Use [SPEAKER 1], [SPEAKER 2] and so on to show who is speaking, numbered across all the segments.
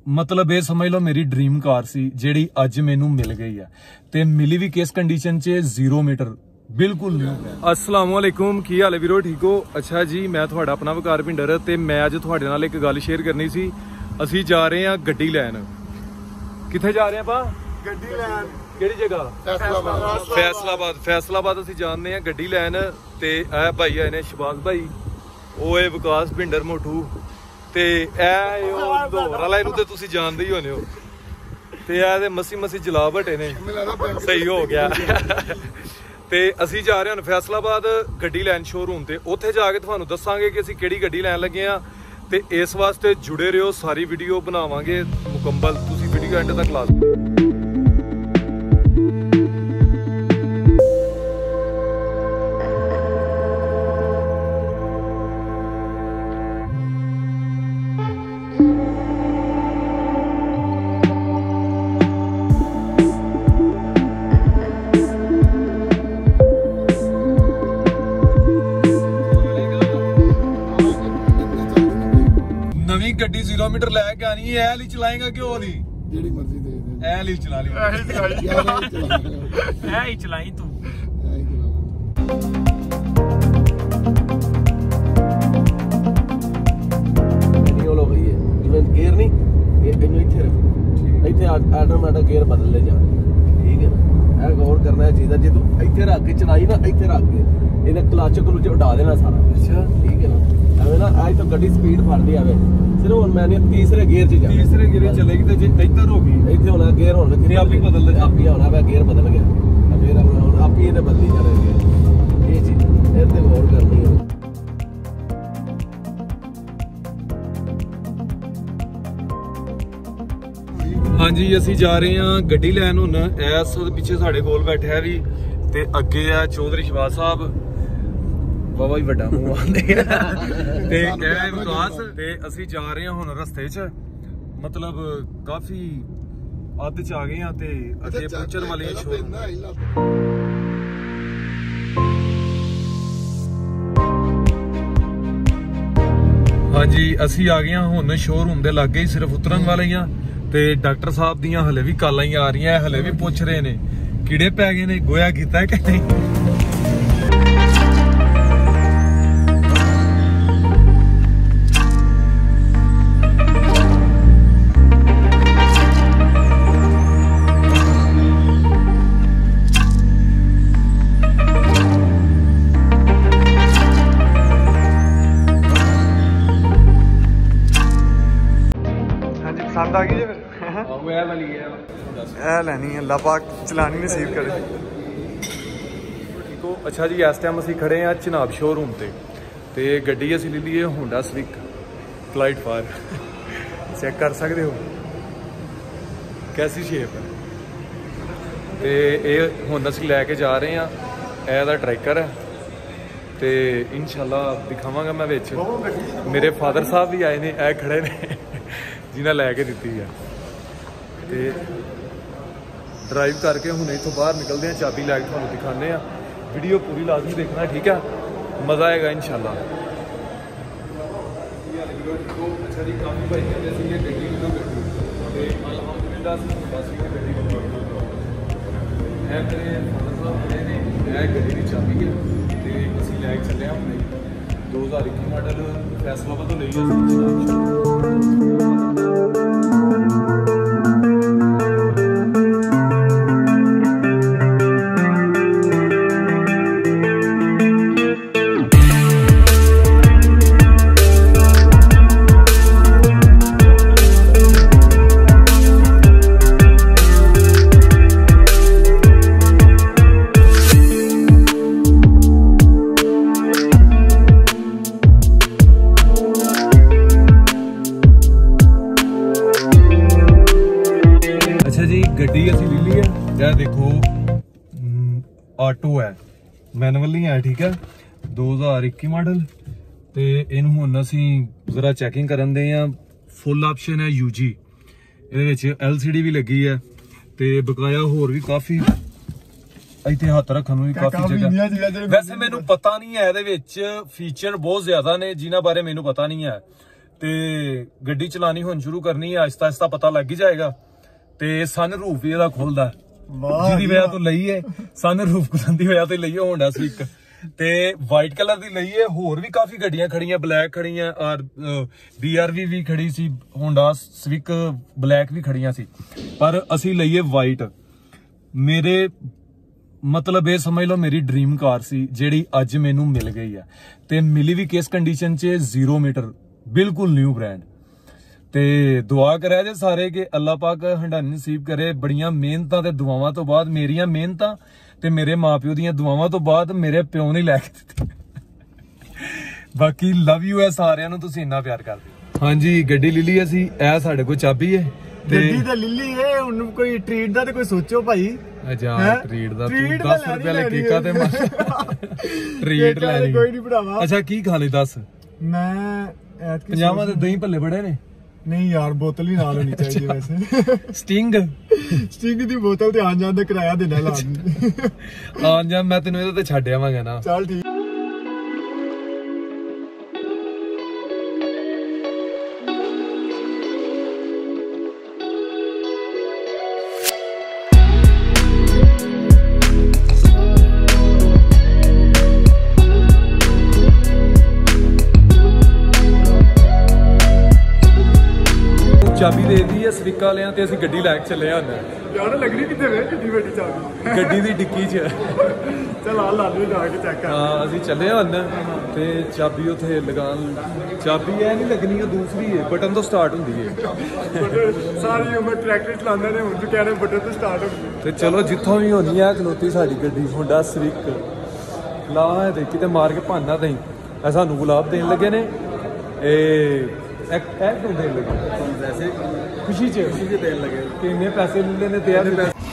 [SPEAKER 1] मतलब ये समझ लो मेरी ड्रीम कार सी जेड़ी अज मैनू मिल गई है ते मिली भी किस कंडीशन च 0 मीटर बिल्कुल नहीं। अस्सलाम वालेकुम, की हाल है वीरो, ठीक हो? अच्छा जी, मैं तुहाडा अपना वकार भिंडर ते मैं अज तुहाडे नाल एक गल शेयर करनी सी। असी जा रहे हैं गड्डी लैन। कित्थे जा रहे हैं पा?
[SPEAKER 2] गड्डी लैन।
[SPEAKER 1] केड़ी जगह? फैसलाबाद। फैसलाबाद असी जाने हैं गड्डी लैन ते ए भाई आए ने शबाज भाई, ओए विकास भिंडर मोटू ते ए दौर वाला इनू ते तुसी जानदे ही होने हो ते ए मसी मसी जला भटे ने, सही हो गया। ते असी जा रहे हैं फैसलाबाद गड्डी लैन शोरूम ते उत्थे जाके तुहानू दसांगे कि असी केड़ी गड्डी लैन लगे हैं ते इस वास्ते जुड़े रहो, सारी वीडियो बनावांगे मुकम्मल, तुसी वीडियो एंड तक ला। गड्डी 0 मीटर लैके आनी है, ऐ ली चलाएगा क्यों वाली जेडी मर्जी दे दे, ऐ ली चला ली, ऐ ही चलाई तू।
[SPEAKER 3] नहीं होलो भाई, इवन गियर नहीं, ये इनु इथे रख, इथे ऑटोमेटिक गियर बदल ले जा, ठीक है ना? ऐ गौर करना है चीज़, जे तू इथे रख के चलाई ना, इथे रख के इन्हें क्लच क्लुच उड़ा देना सारा। अच्छा, ठीक है ना? एवं ना आज तो गड्डी स्पीड फड़दी आवे, सिर्फ हुन मैंने तीसरे गियर च जा, तीसरे गियर चलेगी ते जे इधर होगी, इथे होना गियर होना कि आप ही बदल दे, आप ही होना वे गियर बदल गया, फिर हुन आप ही इन्हें बदली जा रहे हैं। ये चीज ए ते गौर करनी है।
[SPEAKER 1] हाँ जी, असी जा रहे हैं गड्डी लैन। हुन इस पिछे साडे कोल बैठे है भी ते अगे है चौधरी शबाज साहब, बाबा ही बड़ा मुंह आंदे ते ए विकास ते असी जा रहे हैं हुन रस्ते च, मतलब काफी अद्ध च आ गए हैं ते अगे पहुंचण वाले शोरूम। हाँ जी, असी आ गए हैं हुन शोरूम दे लागे ही, सिर्फ उतरन वाले ही ते डॉक्टर साहब दियां हले भी कालां ही आ रही हैं, हले भी पूछ रहे ने कीड़े पै गए ने, गोया कीता है कि नहीं।
[SPEAKER 2] पसंद आ गई लैनी है, अल्लाह पाक चलानी नसीब करे।
[SPEAKER 1] ठीक हो? अच्छा जी, इस टाइम असी खड़े हैं चनाब शोरूम ते गड्डी असी ले ली है होंडा स्विक क्लाइड फायर। चेक कर सकते हो कैसी शेप है ते ये हुन असी लैके जा रहे हैं। एदा ट्रैकर है ते इंशाल्लाह दिखावांगा मैं विच। मेरे फादर साहब भी आए ने, ए खड़े ने जिन्हें लैके दी है ते ड्राइव करके हुणे इथों बाहर निकलते हैं, चाबी लैके तुहानू दिखाने हैं। वीडियो पूरी लाजमी देखना, ठीक है? मज़ा आएगा इंशाल्लाह। अच्छा जी, काफ़ी भाई कहते थे गड्डी तो गड्डी ते अल्हम्दुलिल्लाह मेरे फादर साहब खड़े ने, गड्डी की चाबी है ते असीं लैके चले हुणे 2021 मॉडल फैसलाबाद तो लई है। गड्डी असी ले ली है, यह देखो ऑटो है, मैनुअल नहीं है, ठीक है? 2021 मॉडल ते इनू हुण असी जरा चैकिंग करन दे आ। फुल ऑप्शन है यूजी, इहदे विच LCD भी लगी है ते बकाया होर भी काफ़ी इत्थे हत्थ रखन नूं काफ़ी जगह। वैसे मैनू पता नहीं है इहदे विच फीचर बहुत ज़्यादा ने जिन्हां बारे मैनू पता नहीं है ਤੇ ਗੱਡੀ ਚਲਾਣੀ ਹੁਣ ਸ਼ੁਰੂ ਕਰਨੀ ਹੈ, ਆਹਿਸਤਾ ਆਹਿਸਤਾ ਪਤਾ ਲੱਗ ਹੀ ਜਾਏਗਾ। ਤੇ ਸਨ ਰੂਫ ਵੀ ਇਹਦਾ ਖੁੱਲਦਾ, ਜਿਹਦੀ ਵਜ੍ਹਾ ਤੋਂ ਲਈਏ ਸਨ ਰੂਫ ਖੁੱਲਣ ਦੀ ਵਜ੍ਹਾ ਤੋਂ ਲਈਏ ਹੋਂਡਾ ਸਵਿਕ। ਤੇ ਵਾਈਟ ਕਲਰ ਦੀ ਲਈਏ, ਹੋਰ ਵੀ ਕਾਫੀ ਗੱਡੀਆਂ ਖੜੀਆਂ, ਬਲੈਕ ਖੜੀਆਂ ਔਰ BRV ਵੀ ਖੜੀ ਸੀ, ਹੋਂਡਾ ਸਵਿਕ ਬਲੈਕ ਵੀ ਖੜੀਆਂ ਸੀ, ਪਰ ਅਸੀਂ ਲਈਏ ਵਾਈਟ। ਮੇਰੇ ਮਤਲਬ ਇਹ ਸਮਝ ਲਓ ਮੇਰੀ ਡ੍ਰੀਮ ਕਾਰ ਸੀ ਜਿਹੜੀ ਅੱਜ ਮੈਨੂੰ ਮਿਲ ਗਈ ਆ, ਤੇ ਮਿਲੀ ਵੀ ਕਿਸ ਕੰਡੀਸ਼ਨ 'ਚ, 0 ਮੀਟਰ ਬਿਲਕੁਲ ਨਿਊ ਬ੍ਰਾਂਡ। ਤੇ ਦੁਆ ਕਰਿਆ ਜੇ ਸਾਰੇ ਕਿ ਅੱਲਾਹ ਪਾਕ ਹੰਡਾਨੀ ਨਸੀਬ ਕਰੇ। ਬੜੀਆਂ ਮਿਹਨਤਾਂ ਤੇ ਦੁਆਵਾਂ ਤੋਂ ਬਾਅਦ, ਮੇਰੀਆਂ ਮਿਹਨਤਾਂ ਤੇ ਮੇਰੇ ਮਾਪਿਓ ਦੀਆਂ ਦੁਆਵਾਂ ਤੋਂ ਬਾਅਦ ਮੇਰੇ ਪਿਓ ਨੇ ਲੈ ਕੇ ਦਿੱਤੀ। ਬਾਕੀ ਲਵ ਯੂ ਹੈ ਸਾਰਿਆਂ ਨੂੰ, ਤੁਸੀਂ ਇੰਨਾ ਪਿਆਰ ਕਰਦੇ। ਹਾਂਜੀ ਗੱਡੀ ਲੈ ਲਈ ਅਸੀਂ, ਇਹ ਸਾਡੇ ਕੋਲ ਚਾਬੀ ਹੈ
[SPEAKER 2] ਗੱਡੀ ਤਾਂ ਲਿੱਲੀ ਏ, ਹੁਣ ਕੋਈ ਟ੍ਰੀਟ ਦਾ ਤੇ ਕੋਈ ਸੋਚੋ ਭਾਈ।
[SPEAKER 1] ਅੱਛਾ ਟ੍ਰੀਟ ਦਾ ਤੂੰ 10 ਰੁਪਏ ਲੈ ਕੇਕਾ ਤੇ ਟ੍ਰੀਟ ਲੈਣੀ
[SPEAKER 2] ਕੋਈ ਨਹੀਂ ਭਰਾਵਾ।
[SPEAKER 1] ਅੱਛਾ ਕੀ ਖਾ ਲਈ ਦੱਸ?
[SPEAKER 2] ਮੈਂ
[SPEAKER 1] 50 ਦੇ ਦਹੀਂ ਭੱਲੇ ਬੜੇ ਨੇ।
[SPEAKER 2] ਨਹੀਂ ਯਾਰ ਬੋਤਲ ਹੀ ਨਾਲ ਹੋਣੀ ਚਾਹੀਦੀ ਵੈਸੇ। ਸਟਿੰਗ ਦੀ ਬੋਤਲ ਤੇ ਆਣ ਜਾਣ ਦਾ ਕਿਰਾਇਆ ਦੇਣਾ ਲਾਜ਼ਮੀ।
[SPEAKER 1] ਆਣ ਜਾ ਮੈਂ ਤੈਨੂੰ ਇਹਦੇ ਤੇ ਛੱਡ ਆਵਾਂਗਾ ਨਾ।
[SPEAKER 2] ਚੱਲ ਠੀਕ।
[SPEAKER 1] ਚਾਬੀ ਦੇ ਦਿੱਤੀ ਹੈ ਸਵਿਕ ਵਾਲਿਆਂ ਤੇ ਅਸੀਂ ਗੱਡੀ ਲੈ ਕੇ ਚੱਲੇ ਹਾਂ।
[SPEAKER 2] ਯਾਰ ਲੱਗਣੀ ਕਿੱਥੇ ਵੇ ਗੱਡੀ ਵੱਡੀ ਚਾਬੀ?
[SPEAKER 1] ਗੱਡੀ ਦੀ ਡਿੱਕੀ 'ਚ।
[SPEAKER 2] ਚਲ ਆ ਲਾ ਲਈ ਜਾ ਕੇ ਚੈੱਕ ਕਰ।
[SPEAKER 1] ਹਾਂ ਅਸੀਂ ਚੱਲੇ ਹਾਂ ਤੇ ਚਾਬੀ ਉੱਥੇ ਲਗਾਉਣ, ਚਾਬੀ ਇਹ ਨਹੀਂ ਲੱਗਣੀ, ਉਹ ਦੂਸਰੀ ਹੈ, ਬਟਨ ਤੋਂ ਸਟਾਰਟ ਹੁੰਦੀ ਹੈ।
[SPEAKER 2] ਸਾਰੀ ਉਮਰ ਟਰੈਕਟਰ ਚਲਾਉਂਦੇ ਨੇ, ਹੁਣ ਤੂੰ ਕਹਿ ਰਿਹਾ ਬਟਨ ਤੋਂ ਸਟਾਰਟ ਹੁੰਦੀ।
[SPEAKER 1] ਤੇ ਚਲੋ ਜਿੱਥੋਂ ਵੀ ਹੋਣੀ ਆ ਖਲੋਤੀ ਸਾਡੀ ਗੱਡੀ, ਹੋਂਡਾ ਸਵਿਕ। ਲਾ ਦੇਖੀ ਤੇ ਮਾਰ ਕੇ ਭਾਨਾ ਦਈ। ਇਹ ਸਾਨੂੰ ਗੁਲਾਬ ਦੇਣ ਲੱਗੇ ਨੇ, ਇਹ ਕਿਉਂ ਦੇਣ ਲੱਗੇ? ਵੈਸੇ ਖੁਸ਼ੀ 'ਚ ਦੇਣ ਲੱਗੇ। ਕਿੰਨੇ ਪੈਸੇ ਲੈ ਨੇ? ਤੇ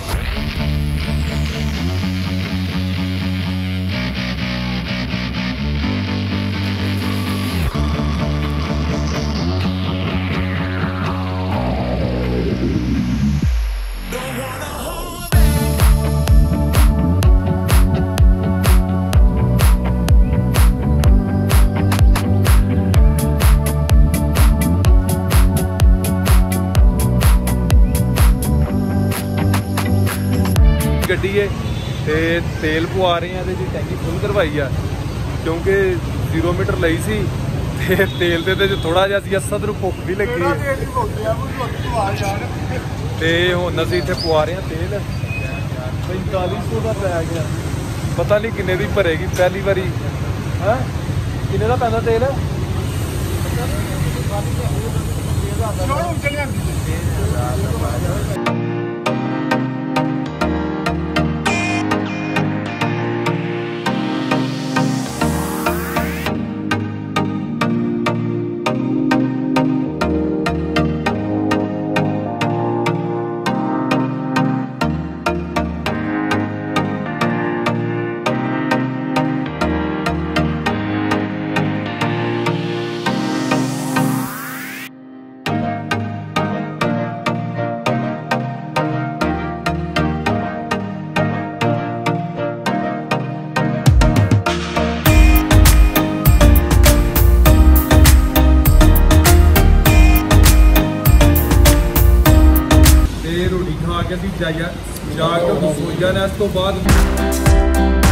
[SPEAKER 1] ਗੱਡੀ ਹੈ ਤੇ ਤੇਲ ਪਵਾ ਰਹੇ ਆ ਤੇ ਜੀ ਟੈਂਕੀ ਫੁੱਲ ਕਰਵਾਈ ਆ, ਕਿਉਂਕਿ 0 ਮੀਟਰ ਲਈ ਸੀ ਤੇ ਤੇਲ ਤੇ ਥੋੜਾ ਜਿਹਾ ਸੀ, ਅਸਦ ਨੂੰ ਭੁੱਖ ਵੀ ਲੱਗੀ ਤੇ ਹੁਣ ਅਸੀਂ ਇੱਥੇ ਪਵਾ ਰਹੇ ਆ ਤੇਲ। 4500 ਦਾ ਪੈ ਗਿਆ, ਪਤਾ ਨਹੀਂ ਕਿੰਨੇ ਦੀ ਭਰੇਗੀ ਪਹਿਲੀ ਵਾਰੀ। ਹਾਂ ਕਿੰਨੇ ਦਾ ਪੈਂਦਾ ਤੇਲ? ਰੋਟੀ ਖਾ ਕੇ ਅਸੀਂ ਜਾ ਕੇ ਸੋ ਜਾਣਾ। ਇਸ ਤੋਂ ਬਾਅਦ